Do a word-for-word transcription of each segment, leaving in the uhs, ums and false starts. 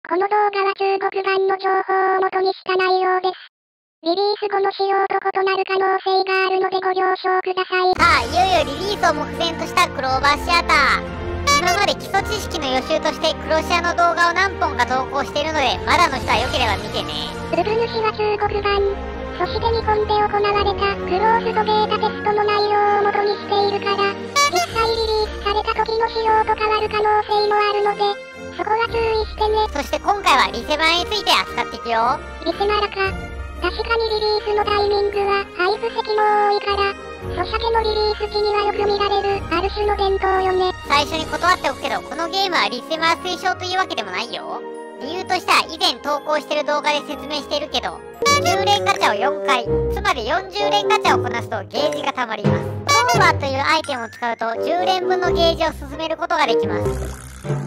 この動画は中国版の情報を元にした内容です。リリース後の仕様と異なる可能性があるのでご了承ください。 さあ、いよいよリリースを目前としたクローバーシアター。今まで基礎知識の予習としてクロシアの動画を何本か投稿しているので、まだの人は良ければ見てね。 ルブ主は中国版、そして日本で行われたクローズドベータテストの内容を元にしているから、実際リリースされた時の仕様と変わる可能性もあるので、そこは注意してね。 そして今回はリセマラについて扱っていくよ。 リセマラか。確かにリリースのタイミングは配布席も多いから、ソシャゲのリリース時にはよく見られるある種の伝統よね。 最初に断っておくけど、このゲームはリセマラ推奨というわけでもないよ。理由としては以前投稿してる動画で説明しているけど、じゅう連ガチャをよんかい、つまりよんじゅう連ガチャをこなすとゲージが溜まります。トーバーというアイテムを使うとじゅう連分のゲージを進めることができます。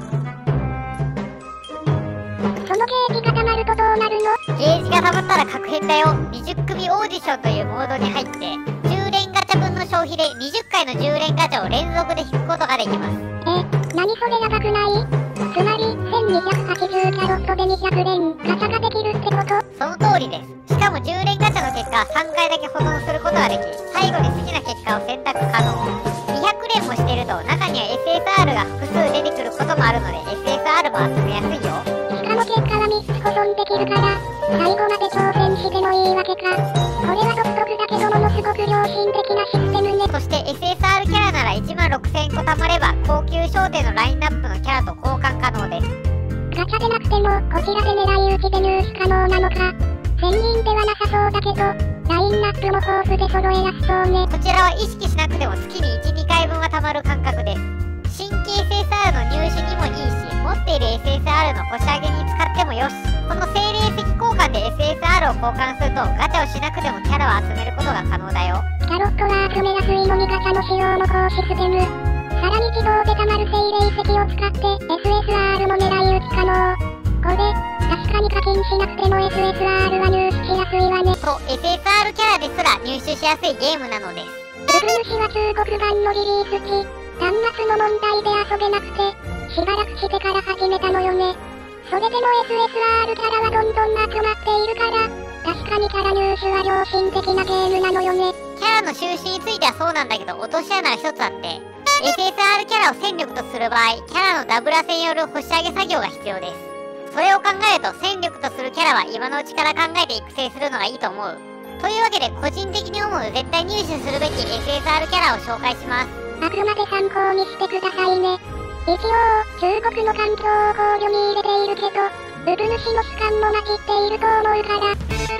そのゲージが溜まるとどうなるの？ ゲージが溜まったら確変だよ。にじゅっ組オーディションというモードに入って、じゅう連ガチャ分の消費でにじゅっかいのじゅう連ガチャを連続で引くことができます。 え、何それやばくない？つまりせんにひゃくはちじゅうキャロットでにひゃく連ガチャができるってこと？ その通りです。しかもじゅう連ガチャの結果さんかいだけ保存することができ、最後に好きな結果を選択可能。にひゃく連もしていると中には エスエスアール が複数出てくることもあるので エスエスアール も集めやすいよ。 しかも結果はみっつ保存できるから、最後まで挑戦してもいいわけか。これは独特だけどものすごく良心的なシステムね。 そして エスエスアール キャラならいちまんろくせんこ貯まれば高級商店のラインナップのキャラと交換可能です。 ガチャでなくてもこちらで狙い撃ちで入手可能なのか。せんにんではなさそうだけど、ラインナップも豊富で揃えやすそうね。 こちらは意識しなくても月にいち、にかいぶんは貯まる感覚です。新規 エスエスアール の入手にもいいし、持っている エスエスアール の腰上げに使ってもよし。この精霊石交換で エスエスアール を交換するとガチャをしなくてもキャラを集めることが可能だよ。 キャロットは集めやすいのにガチャの仕様の高システム。さらに自動で貯まる精霊石を使って エスエスアール も狙い撃ち可能。これ、確かに課金しなくても エスエスアール は入手しやすいわね。 そう、エスエスアール キャラですら入手しやすいゲームなのです。 ルブ主は中国版のリリース時、端末の問題で遊べなくて、しばらくしてから始めたのよね。それでも エスエスアール キャラはどんどん集まっているから、確かにキャラ入手は良心的なゲームなのよね。 キャラの収集についてはそうなんだけど、落とし穴が一つあって、エスエスアール キャラを戦力とする場合、キャラのダブらせによる星上げ作業が必要です。それを考えると戦力とするキャラは今のうちから考えて育成するのがいいと思う。というわけで個人的に思う絶対入手するべき エスエスアール キャラを紹介します。 あくまで参考にしてくださいね。一応、中国の環境を考慮に入れているけど、ルブ主の主観も混じっていると思うから。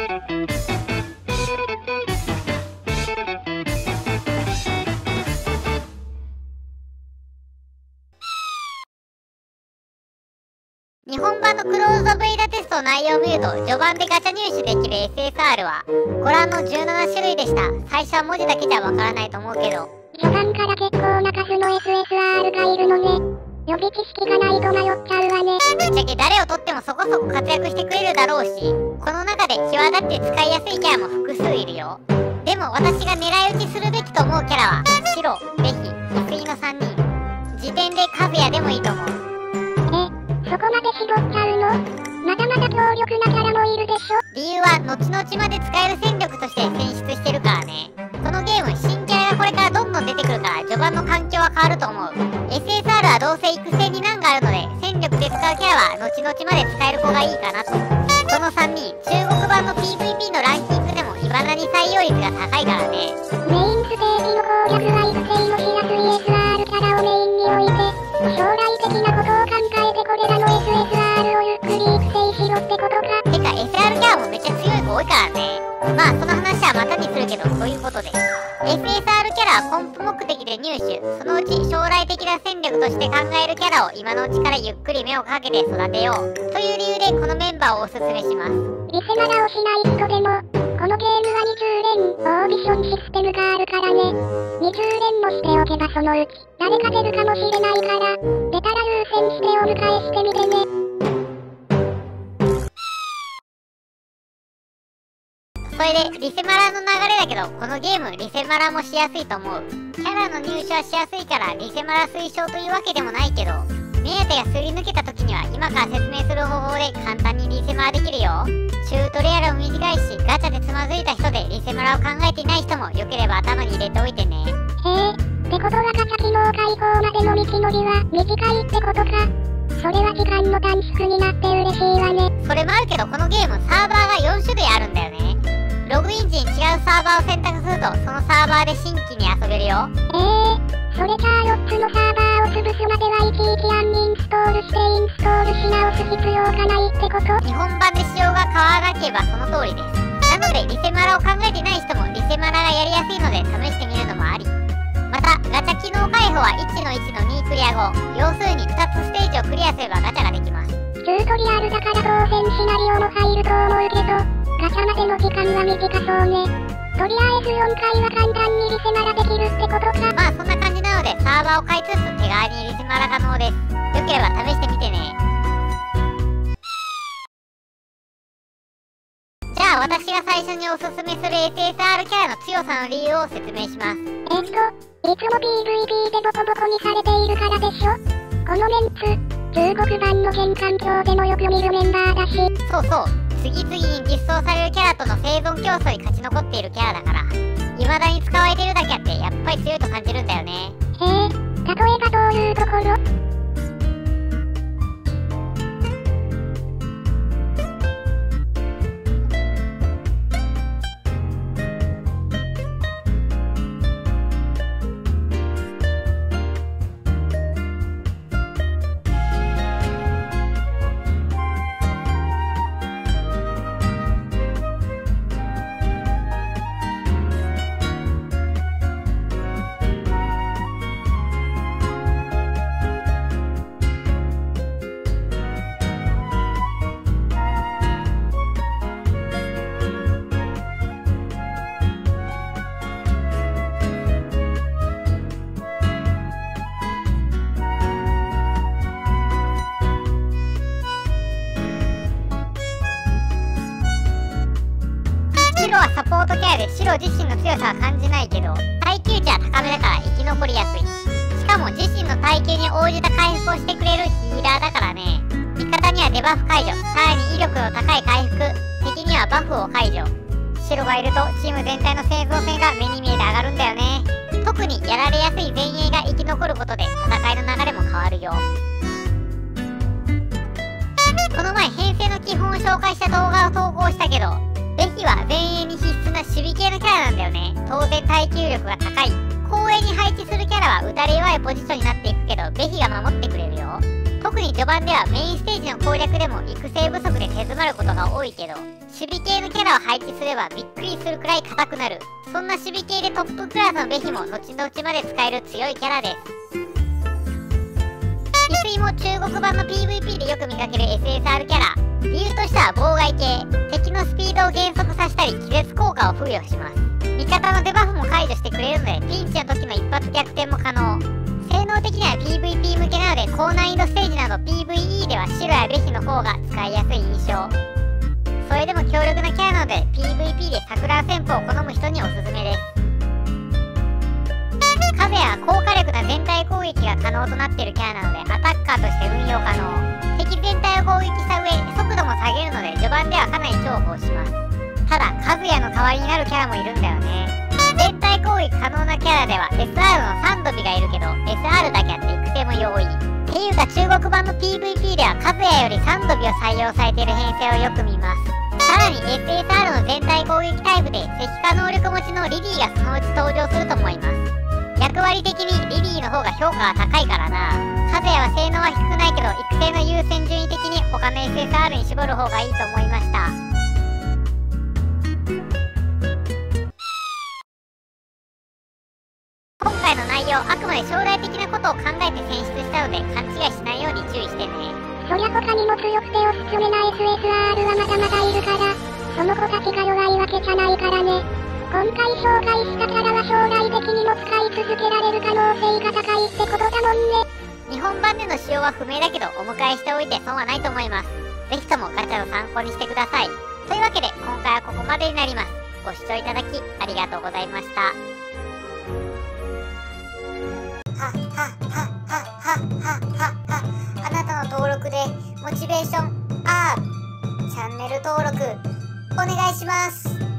日本版のクローズドベータテストの内容を見ると、序盤でガチャ入手できる エスエスアール はご覧のじゅうななしゅるいでした。最初は文字だけじゃわからないと思うけど、 序盤から結構な数の エスエスアール がいるのね。予備知識がないと迷っちゃうわね。 ぶっちゃけ誰をとってもそこそこ活躍してくれるだろうし、この中で際立って使いやすいキャラも複数いるよ。でも私が狙い撃ちするべきと思うキャラは白、ベヒ、ヒスイのさんにん。時点でカズヤでもいいと思う。 そこまで絞っちゃうの？まだまだ強力なキャラもいるでしょ？ 理由は後々まで使える戦力として選出してるからね。このゲーム新キャラがこれからどんどん出てくるから序盤の環境は変わると思う。 エスエスアール はどうせ育成に難があるので戦力で使うキャラは後々まで使える子がいいかなと。このさんにん中国版の ピーブイピー のランキングでも未だに採用率が高いからね。 メインステージの攻略は育成のしやすい エスアール キャラをメインに置いて、将来的なことを考えてこれらの エスエスアール をゆっくり育成しろってことか。 てか エスアール キャラもめっちゃ強い子多いからね。まあその話はまたにするけど、そういうことです。 エスエスアール キャラはコンプ目的で入手、そのうち将来的な戦力として考えるキャラを今のうちからゆっくり目をかけて育てようという理由でこのメンバーをおすすめします。 リセマラをしない人でもこのゲームはにじゅう連オーディションシステムがあるからね。にじゅう連もしておけばそのうち誰か出るかもしれないから、出たら優先してお迎えしてみてね。 それでリセマラの流れだけど、このゲームリセマラもしやすいと思う。キャラの入手はしやすいからリセマラ推奨というわけでもないけど、 目当てがすり抜けた時には今から説明する方法で簡単にリセマラできるよ。チュートリアルも短いし、ガチャでつまずいた人でリセマラを考えていない人もよければ頭に入れておいてね。 へえ、ってことはガチャ機能開放までの道のりは短いってことか。それは時間の短縮になって嬉しいわね。 それもあるけど、このゲームサーバーがよん種類あるんだよね。ログイン時に違うサーバーを選択すると、そのサーバーで新規に遊べるよ。 ええー、それじゃあよっつのサーバーを潰すまではいちいちアンインストールしてインストールし直す必要がないってこと？ 日本版で仕様が変わらなければその通りです。なのでリセマラを考えてない人もリセマラがやりやすいので試してみるのもあり。またガチャ機能開放はいちのいちのにクリア後、要するにふたつステージをクリアすればガチャができます。 チュートリアルだから当然シナリオも入ると思うけど、ガチャまでの時間は短そうね。とりあえずよんかいは簡単にリセマラできるってことか。 まあそんな感じなのでサーバーを変えつつ手軽にリセマラ可能です。よければ試してみてね。じゃあ私が最初におすすめする エスエスアール キャラの強さの理由を説明します。 えっと、いつも ピーブイピー でボコボコにされているからでしょ。このメンツ、中国版の現環境でもよく見るメンバーだし。 そうそう、次々に実装されるキャラとの生存競争に勝ち残っているキャラだから、未だに使われているだけあってやっぱり強いと感じるんだよね。 へえ、例えばどういうところ？ 白はサポートキャラで白自身の強さは感じないけど、耐久値は高めだから生き残りやすい。しかも自身の耐久に応じた回復をしてくれるヒーラーだからね。味方にはデバフ解除、さらに威力の高い回復、敵にはバフを解除。白がいるとチーム全体の生存性が目に見えて上がるんだよね。特にやられやすい前衛が生き残ることで戦いの流れも変わるよ。この前編成の基本を紹介した動画を投稿したけど、ベヒは前衛に必須な守備系のキャラなんだよね。当然耐久力が高い。後衛に配置するキャラは打たれ弱いポジションになっていくけど、ベヒが守ってくれるよ。特に序盤ではメインステージの攻略でも育成不足で手詰まることが多いけど、守備系のキャラを配置すればびっくりするくらい硬くなる。そんな守備系でトップクラスのベヒも後々まで使える強いキャラです。翡翠も中国版の ピーブイピー でよく見かける エスエスアール キャラ。理由としては妨害系、敵のスピードを減速させたり気絶効果を付与します。味方のデバフも解除してくれるのでピンチの時の一発逆転も可能。性能的には ピーブイピー 向けなので高難易度ステージなど ピーブイイー では白やベヒの方が使いやすい印象。それでも強力なキャラなので ピーブイピー で桜戦法を好む人におすすめです。カズヤは高火力な全体攻撃が可能となっているキャラなのでアタッカーとして運用可能。敵全体を攻撃した上速度も下げるので序盤ではかなり重宝します。ただカズヤの代わりになるキャラもいるんだよね。全体攻撃可能なキャラでは エスアール のサンドビがいるけど エスアール だけあって育成も容易っていうか、中国版の ピーブイピー ではカズヤよりサンドビを採用されている編成をよく見ます。さらに エスエスアール の全体攻撃タイプで石化能力持ちのリリーがそのうち登場すると思います。役割的にリリーの方が評価が高いからな。カズヤは性能は低くないけど育成の優先順位的に他の エスエスアール に絞る方がいいと思いました。今回の内容あくまで将来的なことを考えて選出したので勘違いしないように注意してね。 そりゃ他にも強くておすすめな エスエスアール はまだまだいるから、その子たちが弱いわけじゃないからね。今回紹介したキャラは将来的にも使い続けられる可能性が高いってことだもんね。日本版での使用は不明だけどお迎えしておいて損はないと思います。ぜひともガチャの参考にしてください。というわけで今回はここまでになります。ご視聴いただきありがとうございました。はっはっはっはっはっはっはっはモチベーション R。チャンネル登録お願いします。